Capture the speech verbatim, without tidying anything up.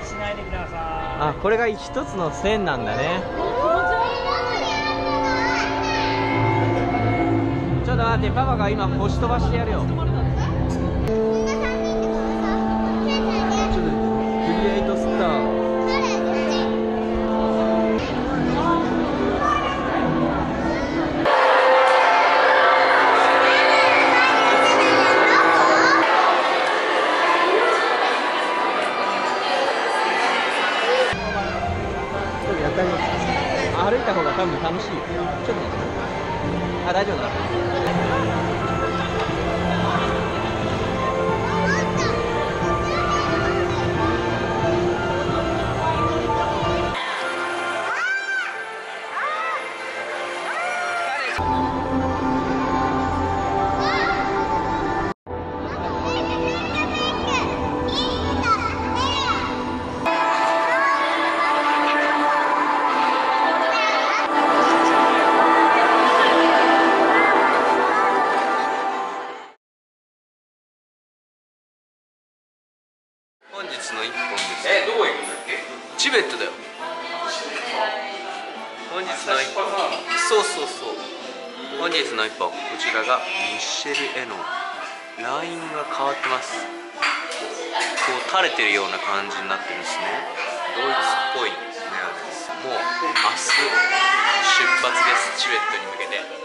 しないでください。 あ、これが一つの線なんだね。ちょっと待って、パパが今星飛ばしてやるよ。ちょっとクリエイトスター。歩いた方が多分楽しいよ。ちょっと待って。あ、大丈夫だ。本日の一本です。 え、どこ行くんだっけ？ チベットだよ。本日の一本。そうそうそう。本日の一本、こちらがミシェル・エノ。ラインが変わってます。こう垂れてるような感じになってるんですね。ドイツっぽいネアです。もう明日出発です。チベットに向けて。